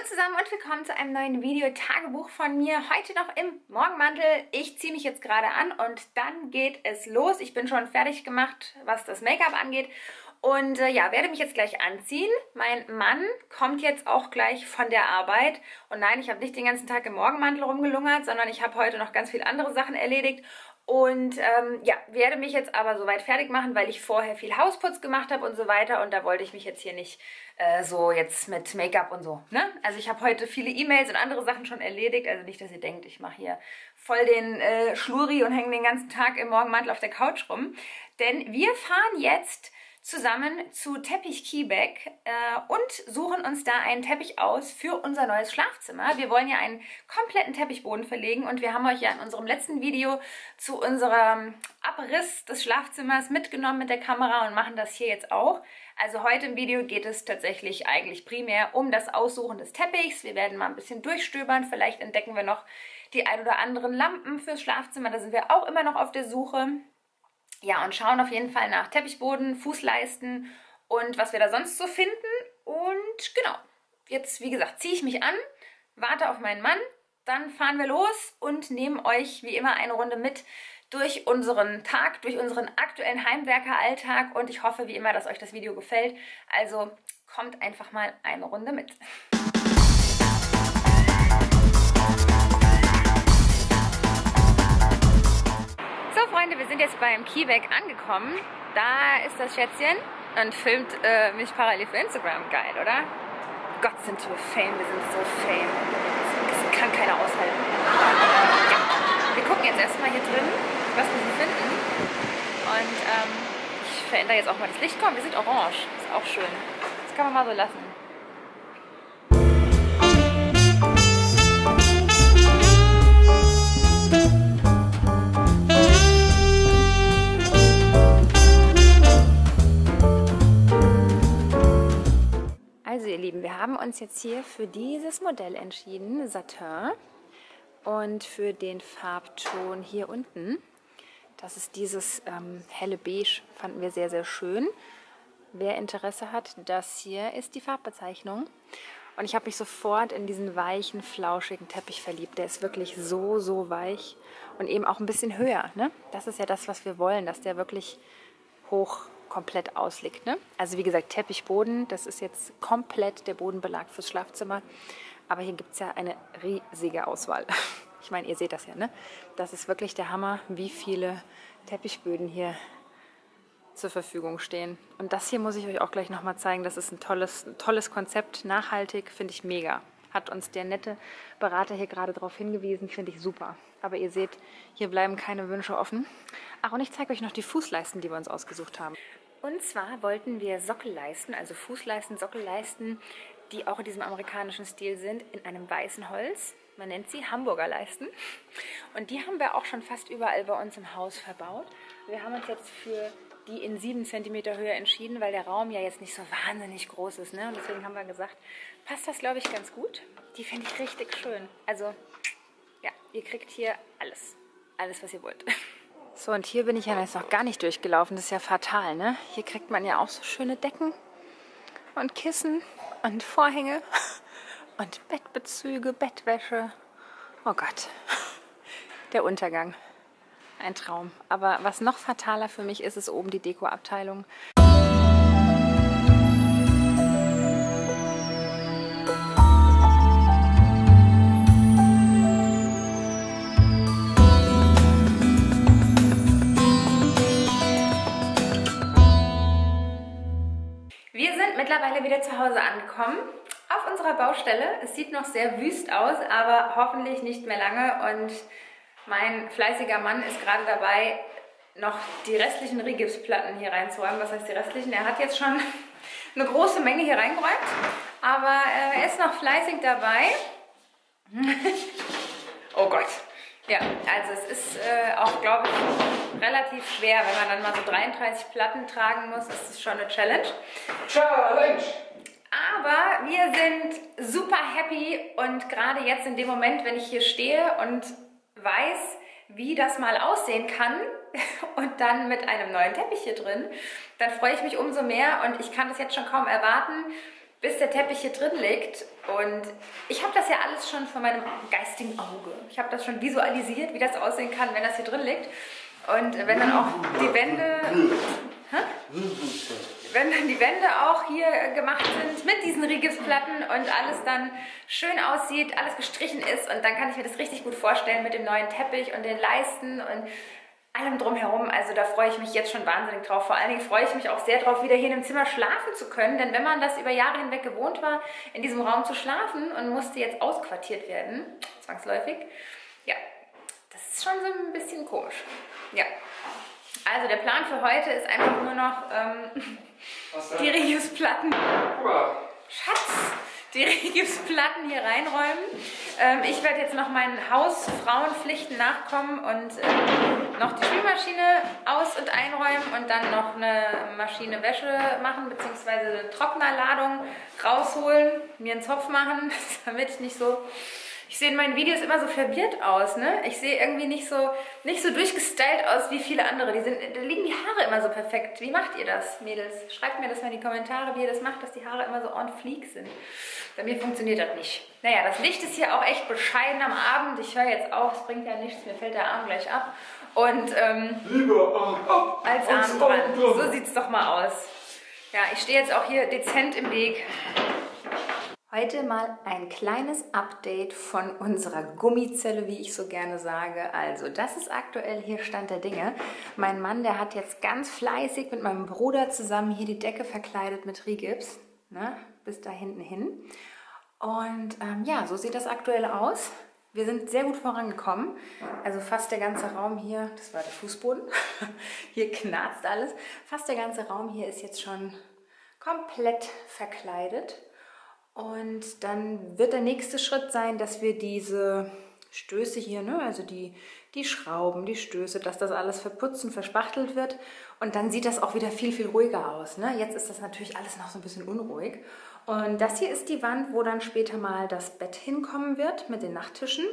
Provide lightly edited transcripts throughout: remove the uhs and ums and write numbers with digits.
Hallo zusammen und willkommen zu einem neuen Video-Tagebuch von mir. Heute noch im Morgenmantel. Ich ziehe mich jetzt gerade an und dann geht es los. Ich bin schon fertig gemacht, was das Make-up angeht. Und ja, werde mich jetzt gleich anziehen. Mein Mann kommt jetzt auch gleich von der Arbeit. Und nein, ich habe nicht den ganzen Tag im Morgenmantel rumgelungert, sondern ich habe heute noch ganz viele andere Sachen erledigt. Und ja, werde mich jetzt aber soweit fertig machen, weil ich vorher viel Hausputz gemacht habe und so weiter. Und da wollte ich mich jetzt hier nicht so jetzt mit Make-up und so, ne? Also ich habe heute viele E-Mails und andere Sachen schon erledigt. Also nicht, dass ihr denkt, ich mache hier voll den Schluri und hänge den ganzen Tag im Morgenmantel auf der Couch rum. Denn wir fahren jetzt zusammen zu Teppich Kiebeck und suchen uns da einen Teppich aus für unser neues Schlafzimmer. Wir wollen ja einen kompletten Teppichboden verlegen und wir haben euch ja in unserem letzten Video zu unserem Abriss des Schlafzimmers mitgenommen mit der Kamera und machen das hier jetzt auch. Also heute im Video geht es tatsächlich eigentlich primär um das Aussuchen des Teppichs. Wir werden mal ein bisschen durchstöbern, vielleicht entdecken wir noch die ein oder anderen Lampen fürs Schlafzimmer, da sind wir auch immer noch auf der Suche. Ja, und schauen auf jeden Fall nach Teppichboden, Fußleisten und was wir da sonst so finden. Und genau, jetzt wie gesagt ziehe ich mich an, warte auf meinen Mann, dann fahren wir los und nehmen euch wie immer eine Runde mit durch unseren Tag, durch unseren aktuellen Heimwerkeralltag. Und ich hoffe wie immer, dass euch das Video gefällt. Also kommt einfach mal eine Runde mit. Freunde, wir sind jetzt beim Kiebeck angekommen. Da ist das Schätzchen und filmt mich parallel für Instagram. Geil, oder? Gott, sind wir Fame, wir sind so Fame. Das kann keiner aushalten. Ja. Wir gucken jetzt erstmal hier drin, was wir hier finden. Und ich verändere jetzt auch mal das Licht. Komm, wir sind orange. Ist auch schön. Das kann man mal so lassen. Also ihr Lieben, wir haben uns jetzt hier für dieses Modell entschieden, Satin, und für den Farbton hier unten. Das ist dieses helle Beige, fanden wir sehr, sehr schön. Wer Interesse hat, das hier ist die Farbbezeichnung. Und ich habe mich sofort in diesen weichen, flauschigen Teppich verliebt. Der ist wirklich so, so weich und eben auch ein bisschen höher, ne? Das ist ja das, was wir wollen, dass der wirklich hoch komplett ausliegt, ne? Also wie gesagt, Teppichboden, das ist jetzt komplett der Bodenbelag fürs Schlafzimmer. Aber hier gibt es ja eine riesige Auswahl. Ich meine, ihr seht das ja, ne? Das ist wirklich der Hammer, wie viele Teppichböden hier zur Verfügung stehen. Und das hier muss ich euch auch gleich nochmal zeigen. Das ist ein tolles Konzept, nachhaltig, finde ich mega. Hat uns der nette Berater hier gerade darauf hingewiesen, finde ich super. Aber ihr seht, hier bleiben keine Wünsche offen. Ach, und ich zeige euch noch die Fußleisten, die wir uns ausgesucht haben. Und zwar wollten wir Sockelleisten, also Fußleisten, Sockelleisten, die auch in diesem amerikanischen Stil sind, in einem weißen Holz. Man nennt sie Hamburger Leisten. Und die haben wir auch schon fast überall bei uns im Haus verbaut. Wir haben uns jetzt für die in 7 cm Höhe entschieden, weil der Raum ja jetzt nicht so wahnsinnig groß ist, ne? Und deswegen haben wir gesagt, passt das, glaube ich, ganz gut. Die finde ich richtig schön. Also, ja, ihr kriegt hier alles. Alles, was ihr wollt. So, und hier bin ich ja jetzt noch gar nicht durchgelaufen. Das ist ja fatal, ne? Hier kriegt man ja auch so schöne Decken und Kissen und Vorhänge und Bettbezüge, Bettwäsche. Oh Gott, der Untergang. Ein Traum. Aber was noch fataler für mich ist, ist oben die Dekoabteilung. Wir sind mittlerweile wieder zu Hause angekommen, auf unserer Baustelle. Es sieht noch sehr wüst aus, aber hoffentlich nicht mehr lange. Und mein fleißiger Mann ist gerade dabei, noch die restlichen Rigipsplatten hier reinzuräumen. Was heißt die restlichen? Er hat jetzt schon eine große Menge hier reingeräumt, aber er ist noch fleißig dabei. Oh Gott. Ja, also es ist auch, glaube ich, relativ schwer, wenn man dann mal so 33 Platten tragen muss. Das ist schon eine Challenge. Challenge! Aber wir sind super happy und gerade jetzt in dem Moment, wenn ich hier stehe und weiß, wie das mal aussehen kann und dann mit einem neuen Teppich hier drin, dann freue ich mich umso mehr und ich kann das jetzt schon kaum erwarten, bis der Teppich hier drin liegt. Und ich habe das ja alles schon vor meinem geistigen Auge. Ich habe das schon visualisiert, wie das aussehen kann, wenn das hier drin liegt. Und wenn dann auch die Wände... Wenn dann die Wände auch hier gemacht sind mit diesen Rigipsplatten und alles dann schön aussieht, alles gestrichen ist, und dann kann ich mir das richtig gut vorstellen mit dem neuen Teppich und den Leisten und allem drumherum. Also da freue ich mich jetzt schon wahnsinnig drauf. Vor allen Dingen freue ich mich auch sehr drauf, wieder hier in dem Zimmer schlafen zu können, denn wenn man das über Jahre hinweg gewohnt war, in diesem Raum zu schlafen und musste jetzt ausquartiert werden, zwangsläufig, ja, das ist schon so ein bisschen komisch. Ja. Also der Plan für heute ist einfach nur noch die Rigipsplatten. Schatz! Die Rigipsplatten hier reinräumen. Ich werde jetzt noch meinen Hausfrauenpflichten nachkommen und noch die Spülmaschine aus- und einräumen und dann noch eine Maschine Wäsche machen, beziehungsweise eine Trocknerladung rausholen, mir einen Zopf machen, damit ich nicht so... Ich sehe in meinen Videos immer so verwirrt aus, ne? Ich sehe irgendwie nicht so durchgestylt aus wie viele andere. Da liegen die Haare immer so perfekt. Wie macht ihr das, Mädels? Schreibt mir das mal in die Kommentare, wie ihr das macht, dass die Haare immer so on fleek sind. Bei mir funktioniert das nicht. Naja, das Licht ist hier auch echt bescheiden am Abend. Ich höre jetzt auf, es bringt ja nichts, mir fällt der Arm gleich ab. Und lieber Arm ab als Arm dran. So sieht es doch mal aus. Ja, ich stehe jetzt auch hier dezent im Weg. Heute mal ein kleines Update von unserer Gummizelle, wie ich so gerne sage. Also das ist aktuell hier Stand der Dinge. Mein Mann, der hat jetzt ganz fleißig mit meinem Bruder zusammen hier die Decke verkleidet mit Rigips, ne, bis da hinten hin. Und ja, so sieht das aktuell aus. Wir sind sehr gut vorangekommen. Also fast der ganze Raum hier, das war der Fußboden, hier knarzt alles. Fast der ganze Raum hier ist jetzt schon komplett verkleidet. Und dann wird der nächste Schritt sein, dass wir diese Stöße hier, ne, also die Schrauben, die Stöße, dass das alles verputzt und verspachtelt wird. Und dann sieht das auch wieder viel, viel ruhiger aus. Ne? Jetzt ist das natürlich alles noch so ein bisschen unruhig. Und das hier ist die Wand, wo dann später mal das Bett hinkommen wird mit den Nachttischen.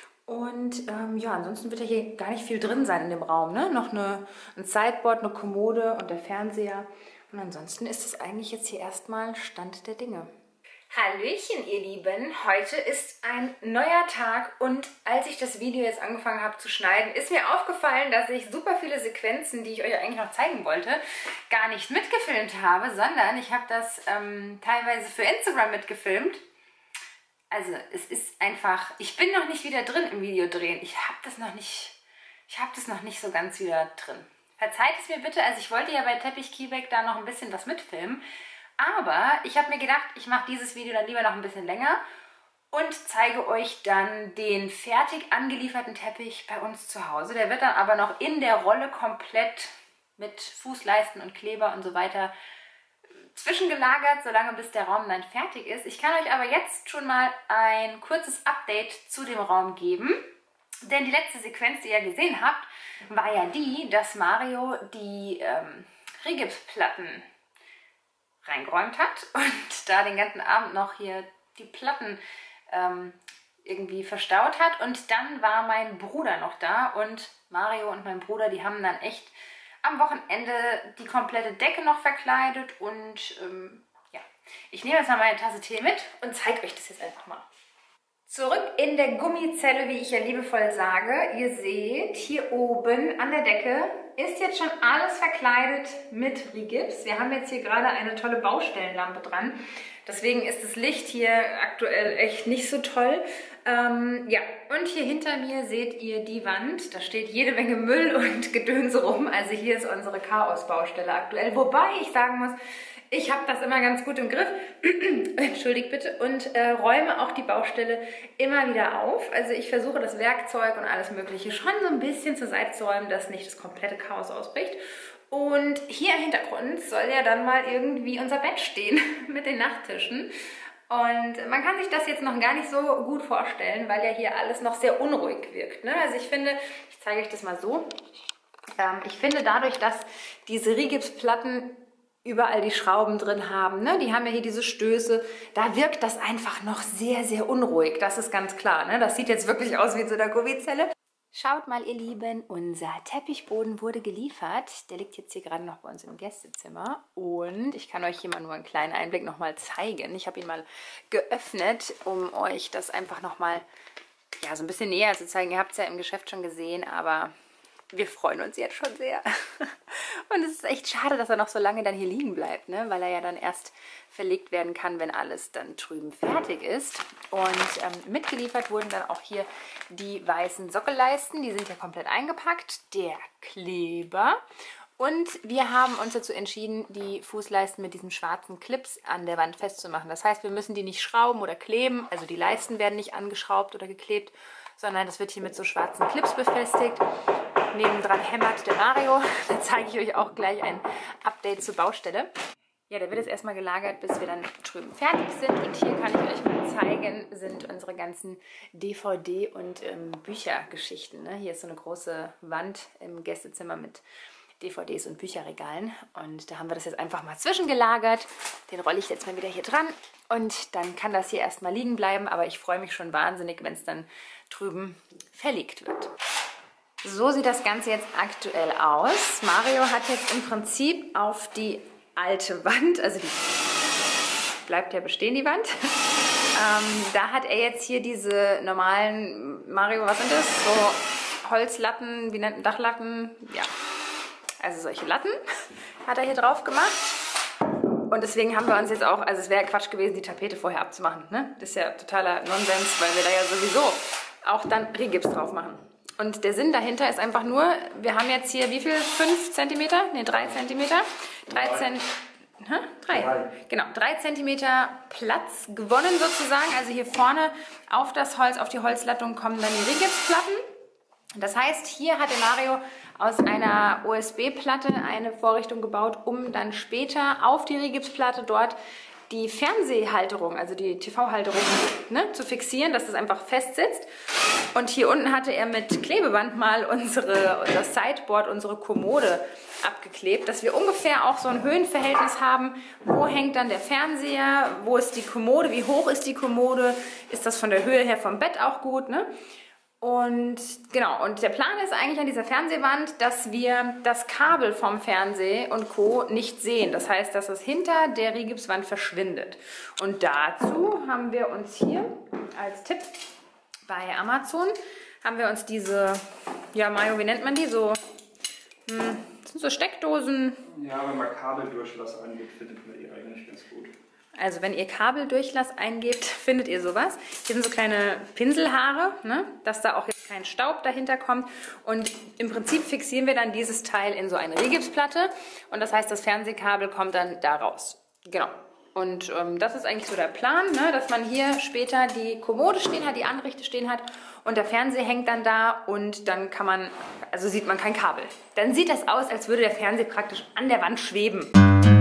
Und ja, ansonsten wird ja hier gar nicht viel drin sein in dem Raum. Ne? Noch ein Sideboard, eine Kommode und der Fernseher. Und ansonsten ist es eigentlich jetzt hier erstmal Stand der Dinge. Hallöchen, ihr Lieben! Heute ist ein neuer Tag und als ich das Video jetzt angefangen habe zu schneiden, ist mir aufgefallen, dass ich super viele Sequenzen, die ich euch eigentlich noch zeigen wollte, gar nicht mitgefilmt habe, sondern ich habe das teilweise für Instagram mitgefilmt. Also es ist einfach, ich bin noch nicht wieder drin im Videodrehen. Ich habe das noch nicht so ganz wieder drin. Verzeiht es mir bitte, also ich wollte ja bei Teppich Kiebeck da noch ein bisschen was mitfilmen. Aber ich habe mir gedacht, ich mache dieses Video dann lieber noch ein bisschen länger und zeige euch dann den fertig angelieferten Teppich bei uns zu Hause. Der wird dann aber noch in der Rolle komplett mit Fußleisten und Kleber und so weiter zwischengelagert, solange bis der Raum dann fertig ist. Ich kann euch aber jetzt schon mal ein kurzes Update zu dem Raum geben. Denn die letzte Sequenz, die ihr gesehen habt, war ja die, dass Mario die Rigipsplatten reingeräumt hat und da den ganzen Abend noch hier die Platten irgendwie verstaut hat. Und dann war mein Bruder noch da und Mario und mein Bruder, die haben dann echt am Wochenende die komplette Decke noch verkleidet. Und ja, ich nehme jetzt mal meine Tasse Tee mit und zeige euch das jetzt einfach mal. Zurück in der Gummizelle, wie ich ja liebevoll sage. Ihr seht, hier oben an der Decke ist jetzt schon alles verkleidet mit Rigips. Wir haben jetzt hier gerade eine tolle Baustellenlampe dran. Deswegen ist das Licht hier aktuell echt nicht so toll. Ja, und hier hinter mir seht ihr die Wand. Da steht jede Menge Müll und Gedönse rum. Also hier ist unsere Chaos-Baustelle aktuell. Wobei ich sagen muss, ich habe das immer ganz gut im Griff, entschuldigt bitte, und räume auch die Baustelle immer wieder auf. Also ich versuche das Werkzeug und alles Mögliche schon so ein bisschen zur Seite zu räumen, dass nicht das komplette Chaos ausbricht. Und hier im Hintergrund soll ja dann mal irgendwie unser Bett stehen mit den Nachttischen. Und man kann sich das jetzt noch gar nicht so gut vorstellen, weil ja hier alles noch sehr unruhig wirkt. Ne? Also ich finde, ich zeige euch das mal so, ich finde dadurch, dass diese Rigipsplatten überall die Schrauben drin haben, ne? Die haben ja hier diese Stöße, da wirkt das einfach noch sehr, sehr unruhig, das ist ganz klar. Ne? Das sieht jetzt wirklich aus wie in so einer Gummizelle. Schaut mal, ihr Lieben, unser Teppichboden wurde geliefert. Der liegt jetzt hier gerade noch bei uns im Gästezimmer. Und ich kann euch hier mal nur einen kleinen Einblick nochmal zeigen. Ich habe ihn mal geöffnet, um euch das einfach nochmal so ein bisschen näher zu zeigen. Ihr habt es ja im Geschäft schon gesehen, aber wir freuen uns jetzt schon sehr. Und es ist echt schade, dass er noch so lange dann hier liegen bleibt, ne? Weil er ja dann erst verlegt werden kann, wenn alles dann drüben fertig ist. Und mitgeliefert wurden dann auch hier die weißen Sockelleisten. Die sind ja komplett eingepackt. Der Kleber. Und wir haben uns dazu entschieden, die Fußleisten mit diesen schwarzen Clips an der Wand festzumachen. Das heißt, wir müssen die nicht schrauben oder kleben. Also die Leisten werden nicht angeschraubt oder geklebt, sondern das wird hier mit so schwarzen Clips befestigt. Nebendran hämmert der Mario. Da zeige ich euch auch gleich ein Update zur Baustelle. Ja, der wird jetzt erstmal gelagert, bis wir dann drüben fertig sind. Und hier kann ich euch mal zeigen, sind unsere ganzen DVD- und Büchergeschichten. Ne? Hier ist so eine große Wand im Gästezimmer mit DVDs und Bücherregalen. Und da haben wir das jetzt einfach mal zwischengelagert. Den rolle ich jetzt mal wieder hier dran. Und dann kann das hier erstmal liegen bleiben. Aber ich freue mich schon wahnsinnig, wenn es dann drüben verlegt wird. So sieht das Ganze jetzt aktuell aus. Mario hat jetzt im Prinzip auf die alte Wand, also die bleibt ja bestehen, die Wand. Da hat er jetzt hier diese normalen, Mario, was sind das? So Holzlatten, wie nennt man Dachlatten? Ja, also solche Latten hat er hier drauf gemacht. Und deswegen haben wir uns jetzt auch, also es wäre Quatsch gewesen, die Tapete vorher abzumachen. Ne? Das ist ja totaler Nonsens, weil wir da ja sowieso auch dann Rigips drauf machen. Und der Sinn dahinter ist einfach nur, wir haben jetzt hier wie viel? 5 cm? Ne, 3 cm. 3 cm Platz gewonnen sozusagen. Also hier vorne auf das Holz, auf die Holzlattung kommen dann die Rigipsplatten. Das heißt, hier hat der Mario aus einer USB-Platte eine Vorrichtung gebaut, um dann später auf die Rigipsplatte dort die Fernsehhalterung, also die TV-Halterung, ne, zu fixieren, dass das einfach fest sitzt. Und hier unten hatte er mit Klebeband mal das Sideboard, unsere Kommode abgeklebt, dass wir ungefähr auch so ein Höhenverhältnis haben. Wo hängt dann der Fernseher? Wo ist die Kommode? Wie hoch ist die Kommode? Ist das von der Höhe her vom Bett auch gut, ne? Und genau, und der Plan ist eigentlich an dieser Fernsehwand, dass wir das Kabel vom Fernseh und Co. nicht sehen. Das heißt, dass es hinter der Rigipswand verschwindet. Und dazu haben wir uns hier als Tipp bei Amazon, haben wir uns diese, ja Mario, wie nennt man die? So, das sind so Steckdosen. Ja, wenn man Kabeldurchlass angeht, findet man die eigentlich ganz gut. Also wenn ihr Kabeldurchlass eingebt, findet ihr sowas. Hier sind so kleine Pinselhaare, ne? Dass da auch jetzt kein Staub dahinter kommt. Und im Prinzip fixieren wir dann dieses Teil in so eine Rigipsplatte. Und das heißt, das Fernsehkabel kommt dann da raus. Genau. Und das ist eigentlich so der Plan, ne? Dass man hier später die Kommode stehen hat, die Anrichte stehen hat. Und der Fernseher hängt dann da und dann kann man, also sieht man kein Kabel. Dann sieht das aus, als würde der Fernseher praktisch an der Wand schweben.